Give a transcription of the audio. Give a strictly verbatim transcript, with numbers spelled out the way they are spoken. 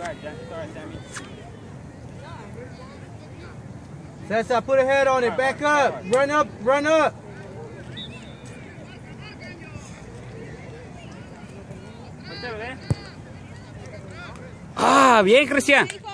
Cesar, put a head on it. Back up. Run up. Run up. Ah, bien, Cristian.